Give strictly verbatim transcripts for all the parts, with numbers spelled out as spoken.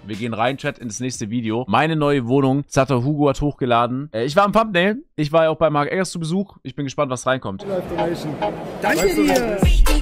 Wir gehen rein, Chat, ins nächste Video. Meine neue Wohnung. Zatter Hugo hat hochgeladen. Äh, ich war am Thumbnail. Ich war ja auch bei Mark Eggers zu Besuch. Ich bin gespannt, was reinkommt. Danke dir.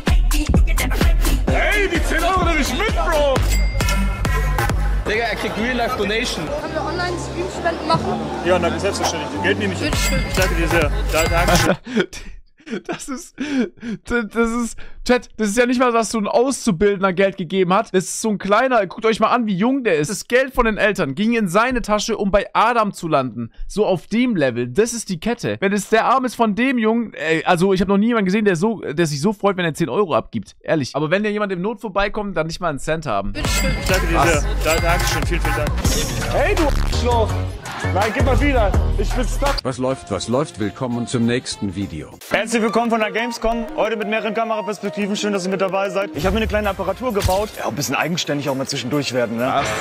Ey, die zehn Euro nehme ich mit, Bro. Digga, er kriegt Real Life Donation. Können wir Online-Stream-Spenden machen? Ja, na, selbstverständlich. Geld nehme ich. Ich danke dir sehr. Da, danke. Das ist, das ist, Chat, das ist ja nicht mal, was so ein Auszubildender Geld gegeben hat. Das ist so ein kleiner, guckt euch mal an, wie jung der ist. Das Geld von den Eltern ging in seine Tasche, um bei Adam zu landen. So auf dem Level. Das ist die Kette. Wenn es der Arm ist von dem Jungen, ey, also ich habe noch nie jemanden gesehen, der, so, der sich so freut, wenn er zehn Euro abgibt. Ehrlich. Aber wenn dir jemand im Not vorbeikommt, dann nicht mal einen Cent haben. Ich danke dir sehr. Da, danke schön, vielen, vielen Dank. Hey, du Arschloch. Nein, gib mal wieder. Ich bin stuck. Was läuft, was läuft? Willkommen zum nächsten Video. Herzlich willkommen von der Gamescom. Heute mit mehreren Kameraperspektiven. Schön, dass ihr mit dabei seid. Ich habe mir eine kleine Apparatur gebaut. Ja, ein bisschen eigenständig auch mal zwischendurch werden, ne? Was?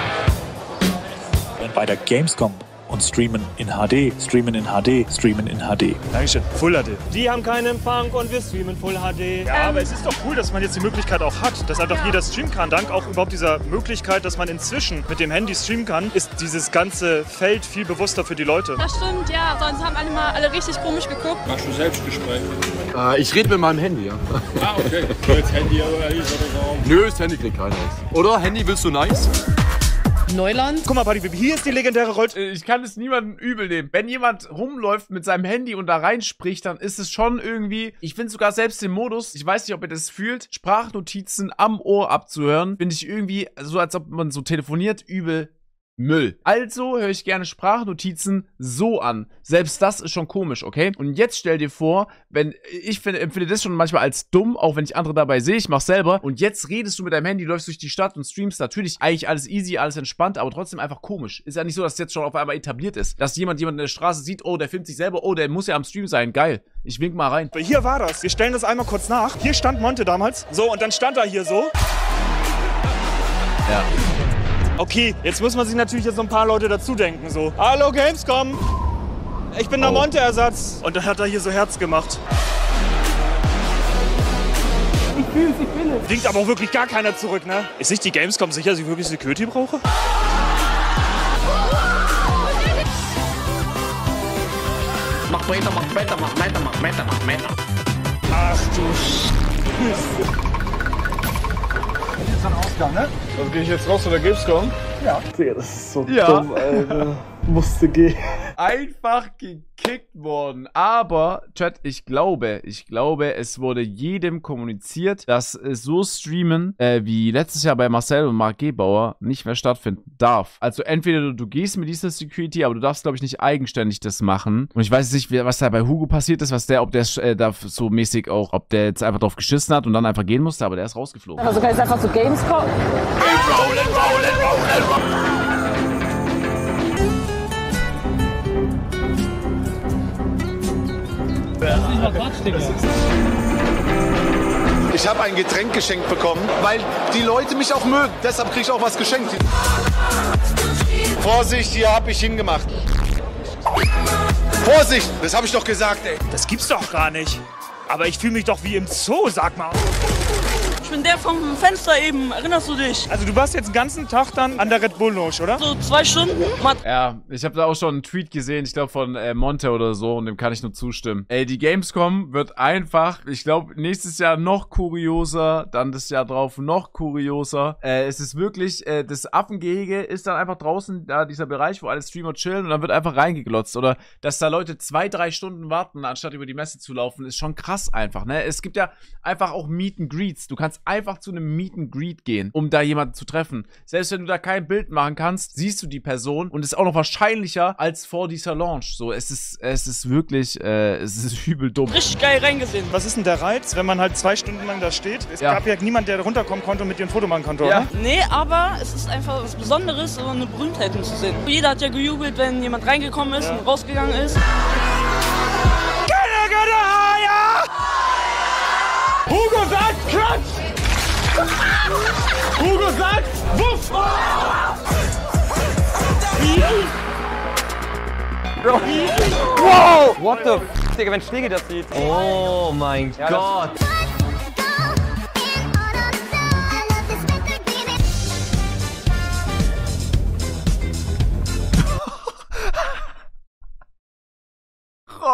Bei der Gamescom und streamen in H D, streamen in H D, streamen in H D. Dankeschön. Full H D. Die haben keinen Empfang und wir streamen Full H D. Ja, ähm. aber es ist doch cool, dass man jetzt die Möglichkeit auch hat, dass einfach ja. jeder streamen kann. Dank auch überhaupt dieser Möglichkeit, dass man inzwischen mit dem Handy streamen kann, ist dieses ganze Feld viel bewusster für die Leute. Das stimmt, ja. Sonst haben alle mal alle richtig komisch geguckt. Machst du Selbstgespräche? Äh, ich rede mit meinem Handy, ja. Ah, okay. So, jetzt Handy oder oder so. Nö, das Handy kriegt keiner. Oder? Handy willst du nice? Neuland. Guck mal, Buddy, hier ist die legendäre Roll. Ich kann es niemandem übel nehmen. Wenn jemand rumläuft mit seinem Handy und da reinspricht, dann ist es schon irgendwie, ich finde sogar selbst den Modus, ich weiß nicht, ob ihr das fühlt, Sprachnotizen am Ohr abzuhören, finde ich irgendwie so, als ob man so telefoniert, übel Müll. Also höre ich gerne Sprachnotizen so an. Selbst das ist schon komisch, okay? Und jetzt stell dir vor, wenn ich find, empfinde das schon manchmal als dumm, auch wenn ich andere dabei sehe, ich mach's selber. Und jetzt redest du mit deinem Handy, läufst durch die Stadt und streamst natürlich eigentlich alles easy, alles entspannt, aber trotzdem einfach komisch. Ist ja nicht so, dass es jetzt schon auf einmal etabliert ist. Dass jemand jemanden in der Straße sieht, oh, der filmt sich selber, oh, der muss ja am Stream sein, geil. Ich wink mal rein. Hier war das. Wir stellen das einmal kurz nach. Hier stand Monte damals. So, und dann stand er hier so. Ja. Okay, jetzt muss man sich natürlich jetzt so ein paar Leute dazu denken, so. Hallo Gamescom, ich bin der oh. Monte-Ersatz. Und dann hat er hier so Herz gemacht. Ich fühl's, ich will es. Winkt aber auch wirklich gar keiner zurück, ne? Ist nicht die Gamescom sicher, dass ich wirklich Security brauche? Mach weiter, mach weiter, mach weiter, mach weiter, mach weiter. Ach du Scheiße. Das ist ein Ausgang, ne? Also gehe ich jetzt raus oder Gamescom? Ja. Digga, das ist so ja. dumm, Alter. Musste gehen. Einfach gekickt worden. Aber, Chat, ich glaube, ich glaube, es wurde jedem kommuniziert, dass äh, so Streamen, äh, wie letztes Jahr bei Marcel und Mark Gebauer, nicht mehr stattfinden darf. Also entweder du, du gehst mit dieser Security, aber du darfst, glaube ich, nicht eigenständig das machen. Und ich weiß nicht, was da bei Hugo passiert ist, was der, ob der äh, da so mäßig auch, ob der jetzt einfach drauf geschissen hat und dann einfach gehen musste, aber der ist rausgeflogen. Also kann ich einfach zu Gamescom. Ich habe ein Getränk geschenkt bekommen, weil die Leute mich auch mögen. Deshalb kriege ich auch was geschenkt. Vorsicht, hier habe ich hingemacht. Vorsicht, das habe ich doch gesagt, ey. Das gibt's doch gar nicht. Aber ich fühle mich doch wie im Zoo, sag mal. Ich bin der vom Fenster eben, erinnerst du dich? Also du warst jetzt den ganzen Tag dann an der Red Bull Lounge, oder? So zwei Stunden. Ja, ich habe da auch schon einen Tweet gesehen, ich glaube von äh, Monte oder so, und dem kann ich nur zustimmen. Ey, die Gamescom wird einfach, ich glaube, nächstes Jahr noch kurioser, dann das Jahr drauf noch kurioser. Äh, es ist wirklich, äh, das Affengehege ist dann einfach draußen, da dieser Bereich, wo alle Streamer chillen, und dann wird einfach reingeglotzt. Oder dass da Leute zwei, drei Stunden warten, anstatt über die Messe zu laufen, ist schon krass einfach, ne? Es gibt ja einfach auch Meet and Greets. Du kannst einfach zu einem Meet and Greet gehen, um da jemanden zu treffen. Selbst wenn du da kein Bild machen kannst, siehst du die Person, und ist auch noch wahrscheinlicher als vor dieser Launch. So, es ist, es ist wirklich, äh, es ist übel dumm. Richtig geil reingesehen. Was ist denn der Reiz, wenn man halt zwei Stunden lang da steht? Es ja. gab ja niemand, der runterkommen konnte und mit dir ein Foto machen konnte, ja. oder? Nee, aber es ist einfach was Besonderes, so eine Berühmtheit zu sehen. Jeder hat ja gejubelt, wenn jemand reingekommen ist, ja, und rausgegangen ist. Hugo sagt Klatsch! Hugo sagt Wuff! Wow! What the f***, Digga, wenn Schläge das sieht. Oh mein ja, Gott!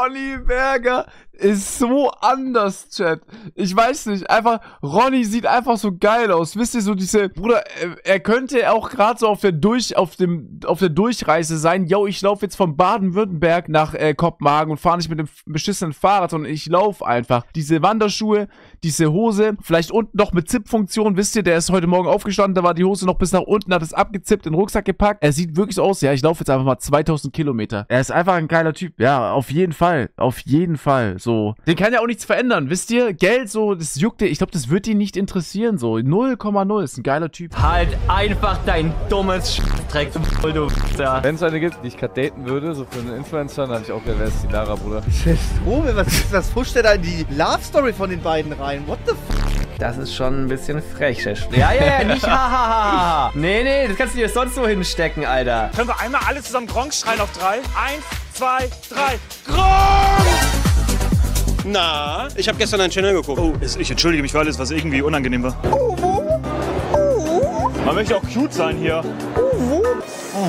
Ronny Berger ist so anders, Chat. Ich weiß nicht, einfach, Ronny sieht einfach so geil aus. Wisst ihr, so diese, Bruder, er, er könnte auch gerade so auf der Durch, auf dem, auf der Durchreise sein. Yo, ich laufe jetzt von Baden-Württemberg nach äh, Kopenhagen und fahre nicht mit dem beschissenen Fahrrad, sondern ich laufe einfach. Diese Wanderschuhe, diese Hose, vielleicht unten noch mit Zip-Funktion. Wisst ihr, der ist heute Morgen aufgestanden, da war die Hose noch bis nach unten, hat es abgezippt, in den Rucksack gepackt. Er sieht wirklich so aus, ja, ich laufe jetzt einfach mal zweitausend Kilometer. Er ist einfach ein geiler Typ. Ja, auf jeden Fall. Auf jeden Fall. So. Den kann ja auch nichts verändern. Wisst ihr? Geld, so, das juckt dir. Ich glaube, das wird ihn nicht interessieren. So. null Komma null. Ist ein geiler Typ. Halt einfach dein dummes Sch***Dreck, du Wichser. Wenn es eine gibt, die ich gerade daten würde, so für einen Influencer, dann habe ich auch gedacht, wer ist die Lara, Bruder. Robin, was, was pusht der da in die Love-Story von den beiden rein? What the fuck? Das ist schon ein bisschen frech, der Sch Ja, ja, ja, nicht hahaha. Nee, nee, das kannst du dir sonst so hinstecken, Alter. Können wir einmal alle zusammen Gronk schreien auf drei? Eins, zwei, drei. Gronk! Na, ich habe gestern einen Channel geguckt. Oh, ich entschuldige mich für alles, was irgendwie unangenehm war. Oh, oh, oh. Man möchte auch cute sein hier. Oh, oh.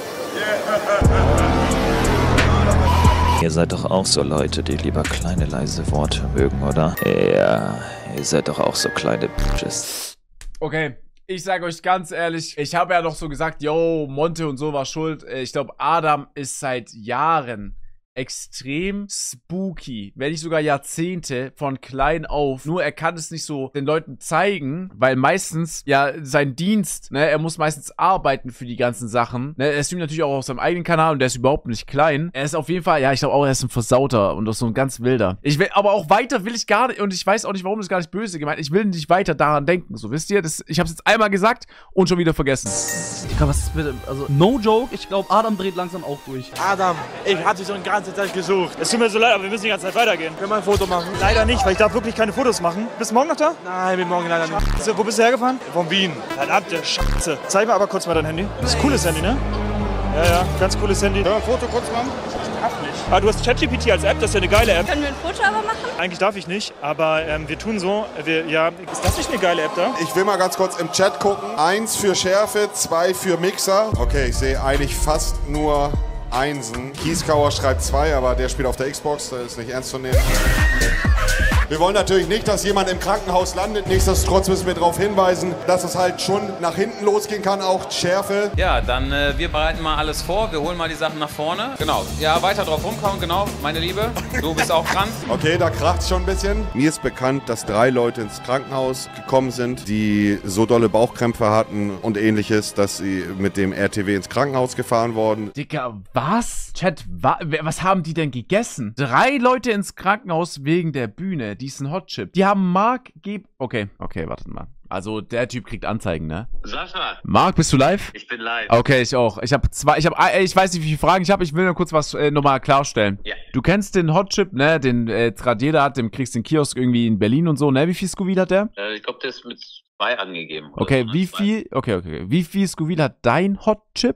Ihr seid doch auch so Leute, die lieber kleine, leise Worte mögen, oder? Ja, ihr seid doch auch so kleine Bitches. Okay. Ich sage euch ganz ehrlich, ich habe ja noch so gesagt, yo, Monte und so war schuld. Ich glaube, Adam ist seit Jahren extrem spooky, wenn nicht sogar Jahrzehnte von klein auf. Nur er kann es nicht so den Leuten zeigen, weil meistens, ja, sein Dienst, ne, er muss meistens arbeiten für die ganzen Sachen. Ne, er streamt natürlich auch auf seinem eigenen Kanal und der ist überhaupt nicht klein. Er ist auf jeden Fall, ja, ich glaube auch, er ist ein Versauter und auch so ein ganz wilder. Ich will, aber auch weiter will ich gar nicht, und ich weiß auch nicht, warum das gar nicht böse gemeint. Ich will nicht weiter daran denken, so, wisst ihr? Das, ich habe es jetzt einmal gesagt und schon wieder vergessen. Digga, was ist bitte, also, no joke, ich glaube, Adam dreht langsam auch durch. Adam, ich hatte so ein ganzes Zeit gesucht. Es tut mir so leid, aber wir müssen die ganze Zeit weitergehen. Können wir ein Foto machen? Leider nicht, weil ich darf wirklich keine Fotos machen. Bist du morgen noch da? Nein, bin morgen leider nicht. Scheiße, wo bist du hergefahren? Von Wien. Verdammte Scheiße. Zeig mir aber kurz mal dein Handy. Das ist ein cooles Handy, ne? Ja, ja, ganz cooles Handy. Können wir ein Foto kurz machen? Nicht. Ah, du hast ChatGPT als App, das ist ja eine geile App. Können wir ein Foto aber machen? Eigentlich darf ich nicht, aber ähm, wir tun so. Wir, ja, ist das nicht eine geile App da? Ich will mal ganz kurz im Chat gucken. Eins für Schärfe, zwei für Mixer. Okay, ich sehe eigentlich fast nur Einsen. Kieskauer schreibt zwei, aber der spielt auf der Xbox, das ist nicht ernst zu nehmen. Wir wollen natürlich nicht, dass jemand im Krankenhaus landet. Nichtsdestotrotz müssen wir darauf hinweisen, dass es halt schon nach hinten losgehen kann, auch Schärfe. Ja, dann äh, wir bereiten mal alles vor. Wir holen mal die Sachen nach vorne. Genau. Ja, weiter drauf rumkauen, genau, meine Liebe. Du bist auch dran. Okay, da kracht es schon ein bisschen. Mir ist bekannt, dass drei Leute ins Krankenhaus gekommen sind, die so dolle Bauchkrämpfe hatten und ähnliches, dass sie mit dem R T W ins Krankenhaus gefahren wurden. Digga, was? Chat, wa was haben die denn gegessen? Drei Leute ins Krankenhaus wegen der Bühne. Die ist ein Hotchip. Die haben Mark geb... Okay, okay, wartet mal. Also, der Typ kriegt Anzeigen, ne? Sascha. Mark, bist du live? Ich bin live. Okay, ich auch. Ich habe zwei... Ich habe... Ich weiß nicht, wie viele Fragen ich habe. Ich will nur kurz was äh, nochmal klarstellen. Ja. Du kennst den Hotchip, ne? Den äh, Tradier hat, dem kriegst du den Kiosk irgendwie in Berlin und so, ne? Wie viel Scoville hat der? Äh, ich glaube, der ist mit zwei angegeben. Okay, so, wie zwei. viel... Okay, okay. Wie viel Scoville hat dein Hotchip?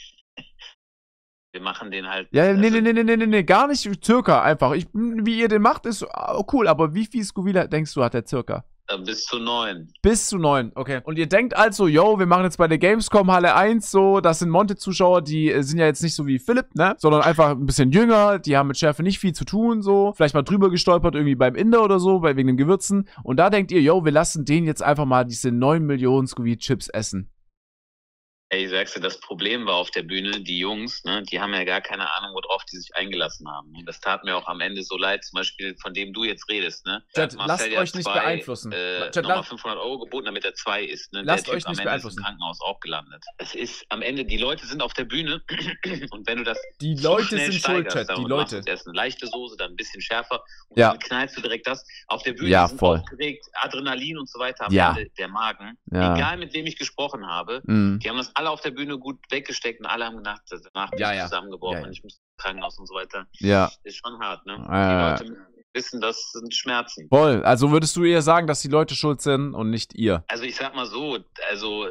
Wir machen den halt... Ja, also nee, nee, nee, nee, nee, nee, gar nicht circa einfach. Ich, wie ihr den macht, ist cool, aber wie viel Scoville denkst du, hat der circa? Äh, bis zu neun. Bis zu neun, okay. Und ihr denkt also, yo, wir machen jetzt bei der Gamescom Halle eins so, das sind Monte-Zuschauer, die äh, sind ja jetzt nicht so wie Philipp, ne? Sondern einfach ein bisschen jünger, die haben mit Schärfe nicht viel zu tun, so. Vielleicht mal drüber gestolpert, irgendwie beim Inder oder so, bei, wegen den Gewürzen. Und da denkt ihr, yo, wir lassen den jetzt einfach mal diese neun Millionen Scoville-Chips essen. Ey, sagst du, das Problem war auf der Bühne, die Jungs, ne, die haben ja gar keine Ahnung, worauf die sich eingelassen haben. Und das tat mir auch am Ende so leid, zum Beispiel von dem du jetzt redest, ne. Chat, lasst ja euch nicht zwei, beeinflussen. Äh, Chat, nochmal fünfhundert Euro geboten, damit er zwei ist, ne. Lasst der euch typ nicht am Ende beeinflussen. ist im Krankenhaus auch gelandet. Es ist am Ende, die Leute sind auf der Bühne und wenn du das Die zu Leute schnell sind schuld, steigerst, Chat, die dann Leute. machst du erst eine leichte Soße, dann ein bisschen schärfer und Ja. dann knallst du direkt das. Auf der Bühne Ja, sind voll. aufgeregt, Adrenalin und so weiter am Ja. Ende, der Magen. Ja. Egal mit wem ich gesprochen habe, Mhm. die haben das alle auf der Bühne gut weggesteckt und alle haben gedacht, danach bin Ja, ich ja. zusammengebrochen, Ja, ja. ich muss ins Krankenhaus und so weiter. Ja. Ist schon hart, ne? Äh. Die Leute wissen, das sind Schmerzen. Voll. Also würdest du eher sagen, dass die Leute schuld sind und nicht ihr? Also ich sag mal so, also äh,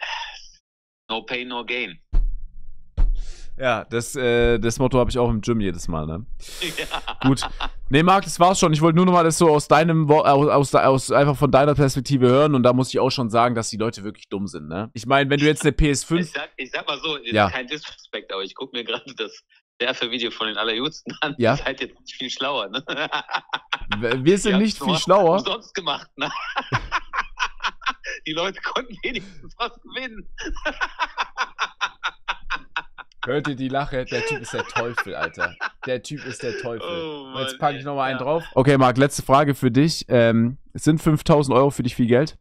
no pain, no gain. Ja, das, äh, das Motto habe ich auch im Gym jedes Mal, ne? Ja. Gut. Nee, Marc, das war's schon. Ich wollte nur noch mal das so aus deinem, Wo aus, aus, aus, einfach von deiner Perspektive hören und da muss ich auch schon sagen, dass die Leute wirklich dumm sind, ne? Ich meine, wenn du jetzt eine P S fünf... Ich sag, ich sag mal so, Ja. kein Disrespect, aber ich guck mir gerade das Schärfe-Video von den Allerjüngsten an. Ja. Ihr seid jetzt nicht viel schlauer, ne? Wir sind nicht viel schlauer. Umsonst gemacht, ne? Die Leute konnten wenigstens was gewinnen. Hört ihr die Lache? Der Typ ist der Teufel, Alter. Der Typ ist der Teufel. Oh, Und jetzt packe ich nochmal einen drauf. Okay, Marc, letzte Frage für dich. Ähm, sind fünftausend Euro für dich viel Geld?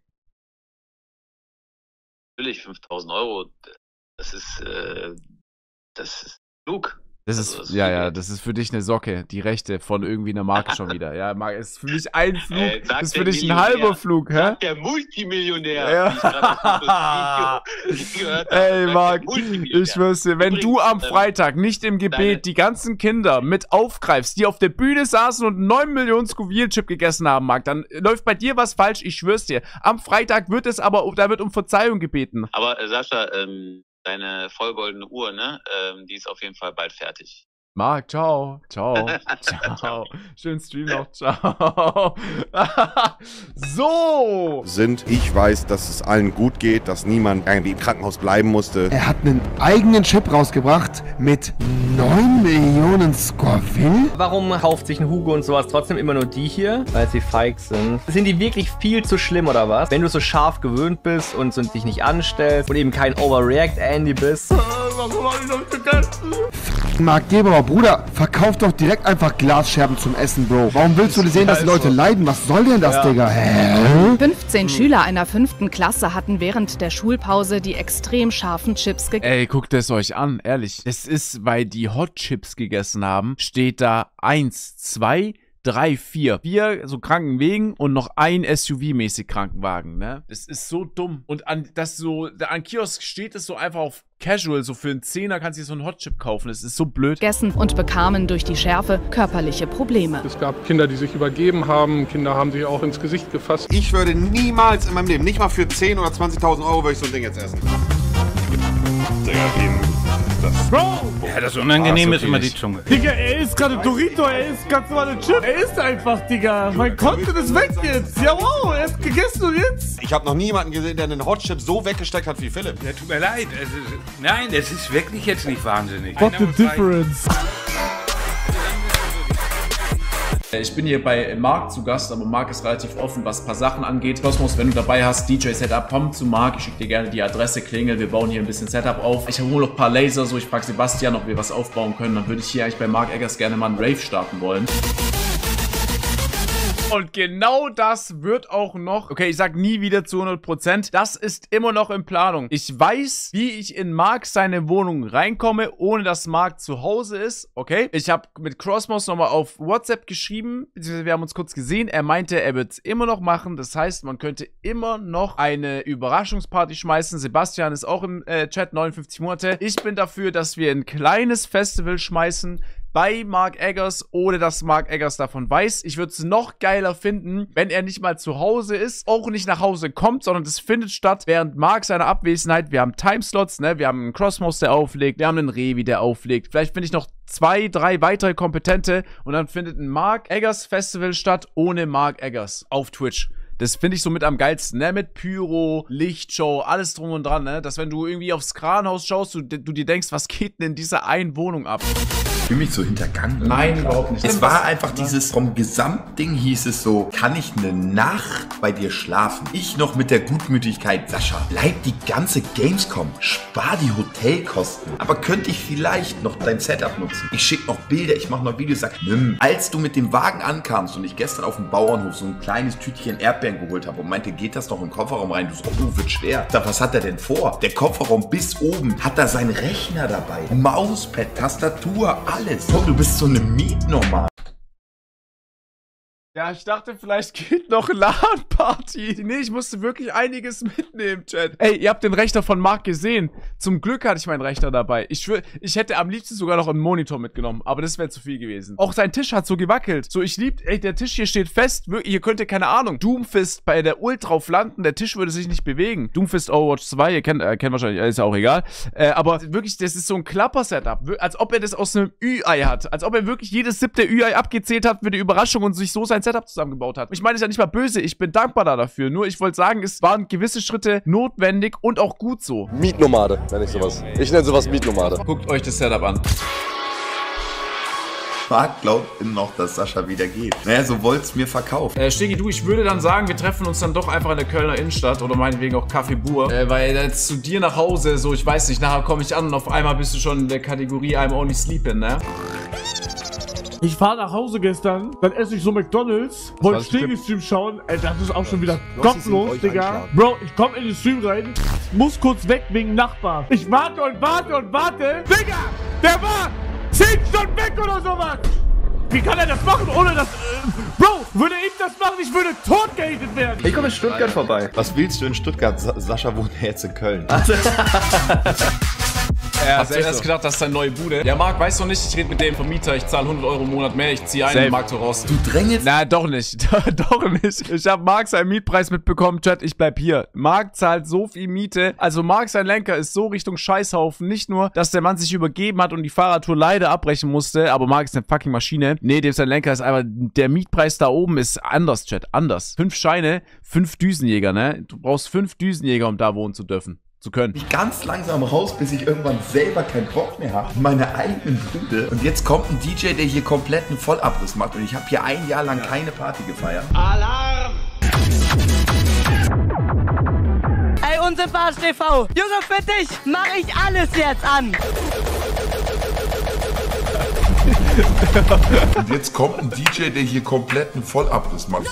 Natürlich, fünftausend Euro. Das ist, äh, das ist klug. Das ist, also, das ja, ist ja, das ist für dich eine Socke, die Rechte von irgendwie einer Marke schon wieder. Ja, Marc, ist für mich ein Flug, äh, das ist für dich ein halber Flug, hä? Der Multimillionär. Ja. Ey, Marc, ich schwör's dir, wenn du am Freitag nicht im Gebet die ganzen Kinder mit aufgreifst, die auf der Bühne saßen und einen neun Millionen Scoville-Chip gegessen haben, Marc, dann läuft bei dir was falsch, ich schwör's dir. Am Freitag wird es aber, da wird um Verzeihung gebeten. Aber äh, Sascha, ähm, deine vollgoldene Uhr, ne? Ähm, die ist auf jeden Fall bald fertig. Marc, ciao. Ciao. Ciao. Schönen Stream noch. Ciao. So. Sind, ich weiß, dass es allen gut geht, dass niemand irgendwie im Krankenhaus bleiben musste. Er hat einen eigenen Chip rausgebracht mit neun Millionen Scoville. Warum kauft sich ein Hugo und sowas trotzdem immer nur die hier? Weil sie feig sind. Sind die wirklich viel zu schlimm oder was? Wenn du so scharf gewöhnt bist und so dich nicht anstellst und eben kein Overreact-Andy bist. Warum hab ich noch gegessen? Marc Gebauer, Bruder, verkauf doch direkt einfach Glasscherben zum Essen, Bro. Warum willst du sehen, dass die Leute leiden? Was soll denn das, ja. Digga? Hä? fünfzehn Schüler einer fünften Klasse hatten während der Schulpause die extrem scharfen Chips gegessen. Ey, guckt es euch an, ehrlich. Es ist, weil die Hot Chips gegessen haben, steht da eins, zwei, drei, vier. Vier so Krankenwegen und noch ein S U V-mäßig Krankenwagen, ne? Das ist so dumm. Und an das so, an Kiosk steht es so einfach auf Casual, so für einen Zehner kannst du dir so einen Hotchip kaufen. Das ist so blöd. Gegessen und bekamen durch die Schärfe körperliche Probleme. Es gab Kinder, die sich übergeben haben. Kinder haben sich auch ins Gesicht gefasst. Ich würde niemals in meinem Leben, nicht mal für zehntausend oder zwanzigtausend Euro, würde ich so ein Ding jetzt essen. Digga, das Bro! Ja, das Unangenehme ah, ist immer die Zunge. Digga, er isst gerade Dorito, er isst ganz normale Chip. Er isst einfach, Digga. Mein Content ist weg jetzt. Ja, wow, er ist gegessen und jetzt. Ich habe noch niemanden gesehen, der einen Hotchip so weggesteckt hat wie Philipp. Ja, tut mir leid. Es ist, nein, das ist wirklich jetzt nicht wahnsinnig. What the difference? Ich bin hier bei Marc zu Gast, aber Marc ist relativ offen, was ein paar Sachen angeht. Kosmos, wenn du dabei hast, D J-Setup, komm zu Marc. Ich schicke dir gerne die Adresse, Klingel. Wir bauen hier ein bisschen Setup auf. Ich hole noch ein paar Laser, so ich frage Sebastian, ob wir was aufbauen können. Dann würde ich hier eigentlich bei Marc Eggers gerne mal einen Rave starten wollen. Und genau das wird auch noch, okay, ich sag nie wieder zu hundert Prozent, das ist immer noch in Planung. Ich weiß, wie ich in Marc seine Wohnung reinkomme, ohne dass Marc zu Hause ist, okay? Ich habe mit Crossmouse nochmal auf WhatsApp geschrieben, beziehungsweise wir haben uns kurz gesehen. Er meinte, er wird es immer noch machen. Das heißt, man könnte immer noch eine Überraschungsparty schmeißen. Sebastian ist auch im äh, Chat, neunundfünfzig Monate. Ich bin dafür, dass wir ein kleines Festival schmeißen bei Marc Eggers, ohne dass Marc Eggers davon weiß. Ich würde es noch geiler finden, wenn er nicht mal zu Hause ist, auch nicht nach Hause kommt, sondern es findet statt während Marc seiner Abwesenheit. Wir haben Timeslots, ne? Wir haben einen Crossmouse, der auflegt. Wir haben einen Revi, der auflegt. Vielleicht finde ich noch zwei, drei weitere Kompetente und dann findet ein Marc Eggers Festival statt, ohne Marc Eggers auf Twitch. Das finde ich so mit am geilsten, ne? Mit Pyro, Lichtshow, alles drum und dran, ne? Dass wenn du irgendwie aufs Kranhaus schaust, du, du dir denkst, was geht denn in dieser einen Wohnung ab? Ich fühle mich so hintergangen. Nein, überhaupt nicht. Es war einfach dieses, vom Gesamtding hieß es so, kann ich eine Nacht bei dir schlafen? Ich noch mit der Gutmütigkeit, Sascha, bleib die ganze Gamescom, spar die Hotelkosten. Aber könnte ich vielleicht noch dein Setup nutzen? Ich schicke noch Bilder, ich mache noch Videos, sag, nimm. Als du mit dem Wagen ankamst und ich gestern auf dem Bauernhof so ein kleines Tütchen Erdbeeren geholt habe und meinte, geht das noch in den Kofferraum rein? Du so, oh, wird schwer. Sag, was hat er denn vor? Der Kofferraum bis oben hat da seinen Rechner dabei. Mauspad, Tastatur, alles. Oh, du bist so eine Mietnummer. Ja, ich dachte, vielleicht geht noch LAN-Party. Nee, ich musste wirklich einiges mitnehmen, Chat. Ey, ihr habt den Rechner von Marc gesehen. Zum Glück hatte ich meinen Rechner dabei. Ich schwör, ich hätte am liebsten sogar noch einen Monitor mitgenommen, aber das wäre zu viel gewesen. Auch sein Tisch hat so gewackelt. So, ich lieb, ey, der Tisch hier steht fest. Ihr könnt ihr, keine Ahnung, Doomfist bei der Ult drauf landen, der Tisch würde sich nicht bewegen. Doomfist Overwatch zwei, ihr kennt, äh, kennt wahrscheinlich, ist ja auch egal. Äh, aber wirklich, das ist so ein Klapper-Setup. Als ob er das aus einem Ü-Ei hat. Als ob er wirklich jedes siebte Ü-Ei abgezählt hat für die Überraschung und sich so sein Setup zusammengebaut hat. Ich meine, es ist ja nicht mal böse, ich bin dankbar da dafür. Nur ich wollte sagen, es waren gewisse Schritte notwendig und auch gut so. Mietnomade, nenne ich sowas. Ich nenne sowas Mietnomade. Guckt euch das Setup an. Marc glaubt noch, dass Sascha wieder geht. Naja, so wollt's mir verkauft. Äh, Stegi, du, ich würde dann sagen, wir treffen uns dann doch einfach in der Kölner Innenstadt oder meinetwegen auch Café Bur. Äh, weil jetzt zu dir nach Hause, so, ich weiß nicht, nachher komme ich an und auf einmal bist du schon in der Kategorie I'm only sleeping, ne? Ich fahre nach Hause gestern, dann esse ich so McDonalds, wollte Stegi-Stream schauen. Ey, das ist auch schon wieder kopflos, Digga. Bro, ich komm in den Stream rein, muss kurz weg wegen Nachbar. Ich warte und warte und warte. Digga, der war zehn Stunden weg oder sowas. Wie kann er das machen, ohne dass... Äh, Bro, würde ich das machen, ich würde tot gehatet werden. Ich komme in Stuttgart vorbei. Was willst du in Stuttgart? Sa Sascha wohnt ja jetzt in Köln. Er hat sich erst gedacht, das ist seine neue Bude. Ja, Marc, weißt du nicht, ich rede mit dem Vermieter, ich zahle hundert Euro im Monat mehr, ich ziehe einen Marc so raus. Du drängelst? Na, doch nicht. Doch nicht. Ich habe Marc seinen Mietpreis mitbekommen, Chat, ich bleib hier. Marc zahlt so viel Miete. Also Marc, sein Lenker ist so Richtung Scheißhaufen. Nicht nur, dass der Mann sich übergeben hat und die Fahrradtour leider abbrechen musste, aber Marc ist eine fucking Maschine. Nee, dem sein Lenker ist einfach, der Mietpreis da oben ist anders, Chat, anders. Fünf Scheine, fünf Düsenjäger, ne? Du brauchst fünf Düsenjäger, um da wohnen zu dürfen. Zu können. Ich ganz langsam raus, bis ich irgendwann selber keinen Bock mehr habe. Meine eigenen Bude. Und jetzt kommt ein D J, der hier komplett einen Vollabriss macht. Und ich habe hier ein Jahr lang keine Party gefeiert. Alarm! Ey, Unsympathisch T V. Junge, für dich mach ich alles jetzt an. Und jetzt kommt ein D J, der hier komplett einen Vollabriss macht.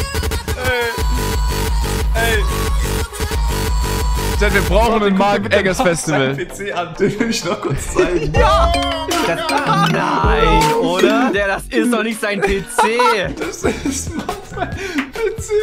Ey. Ey. Wir brauchen ein Marc Eggers Festival. P C an. Den will ich noch kurz zeigen. Ja! Das, nein, oder? Der, das ist doch nicht sein P C. Das ist mein P C.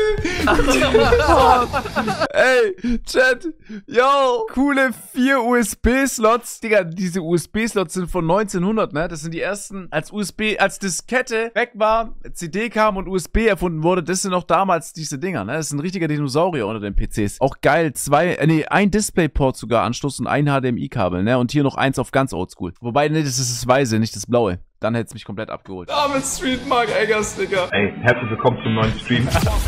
Ey, Chat. Yo, coole vier U S B-Slots. Digga, diese U S B-Slots sind von neunzehnhundert, ne? Das sind die ersten, als U S B, als Diskette weg war, C D kam und U S B erfunden wurde, das sind noch damals diese Dinger, ne? Das ist ein richtiger Dinosaurier unter den P Cs. Auch geil, zwei, äh, nee, ein Displayport sogar Anschluss und ein H D M I-Kabel, ne? Und hier noch eins auf ganz oldschool. Wobei, ne, das ist das Weiße, nicht das Blaue. Dann hätte es mich komplett abgeholt. Arme Street Marc Eggers, Digga. Ey, herzlich willkommen zum neuen Stream.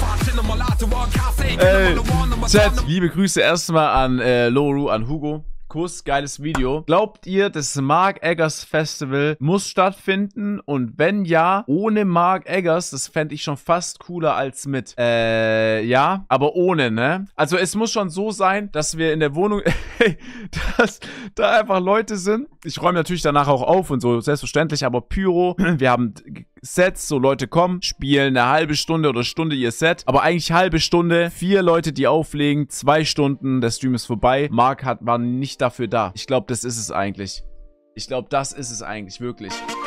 Ey, Chat, liebe Grüße erstmal an äh, Loru, an Hugo. Kuss, geiles Video. Glaubt ihr, das Marc Eggers Festival muss stattfinden? Und wenn ja, ohne Marc Eggers, das fände ich schon fast cooler als mit. Äh, ja, aber ohne, ne? Also es muss schon so sein, dass wir in der Wohnung, dass da einfach Leute sind. Ich räume natürlich danach auch auf und so, selbstverständlich, aber Pyro, wir haben Sets, so Leute kommen, spielen eine halbe Stunde oder Stunde ihr Set, aber eigentlich halbe Stunde, vier Leute, die auflegen, zwei Stunden, der Stream ist vorbei. Marc hat, war nicht dafür da. Ich glaube, das ist es eigentlich. Ich glaube, das ist es eigentlich, wirklich.